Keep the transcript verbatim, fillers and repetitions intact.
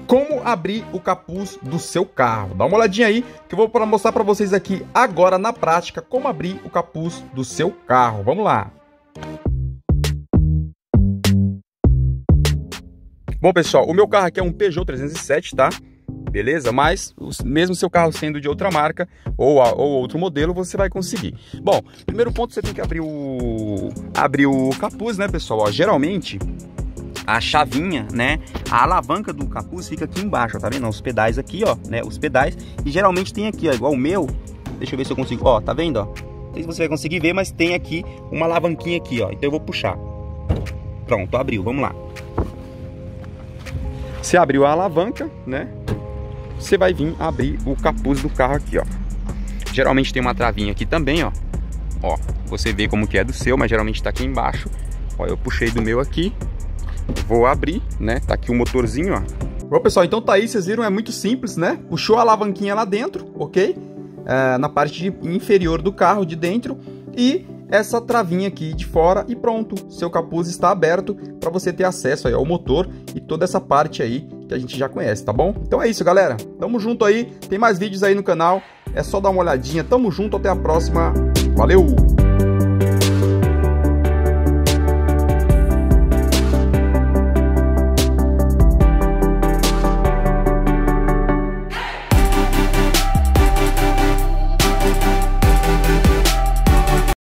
como abrir o capuz do seu carro. Dá uma olhadinha aí que eu vou mostrar para vocês aqui agora na prática como abrir o capuz do seu carro. Vamos lá. Bom, pessoal, o meu carro aqui é um Peugeot trezentos e sete, tá? Beleza? Mas mesmo seu carro sendo de outra marca ou, a, ou outro modelo, você vai conseguir. Bom, primeiro ponto, você tem que abrir o abrir o capuz, né, pessoal? Ó, geralmente a chavinha, né, a alavanca do capuz fica aqui embaixo, ó, tá vendo? Os pedais aqui, ó, né, os pedais, e geralmente tem aqui, ó, igual o meu. Deixa eu ver se eu consigo, ó, tá vendo, ó? Não sei se você vai conseguir ver, mas tem aqui uma alavanquinha aqui, ó. Então eu vou puxar. Pronto, abriu, vamos lá. Você abriu a alavanca, né? Você vai vir abrir o capuz do carro aqui, ó. Geralmente tem uma travinha aqui também, ó. Ó, você vê como que é do seu, mas geralmente tá aqui embaixo. Ó, eu puxei do meu aqui. Vou abrir, né? Tá aqui o motorzinho, ó. Bom, pessoal, então tá aí, vocês viram, é muito simples, né? Puxou a alavanquinha lá dentro, ok? É, na parte de, inferior do carro, de dentro. E essa travinha aqui de fora e pronto. Seu capuz está aberto para você ter acesso aí ao motor e toda essa parte aí que a gente já conhece, tá bom? Então é isso, galera. Tamo junto aí. Tem mais vídeos aí no canal. É só dar uma olhadinha. Tamo junto. Até a próxima. Valeu!